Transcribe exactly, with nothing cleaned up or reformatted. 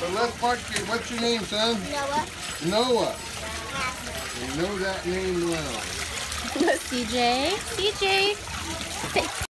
So let's park you. What's your name, son? Noah. Noah. You know that name well. C J. C J. Say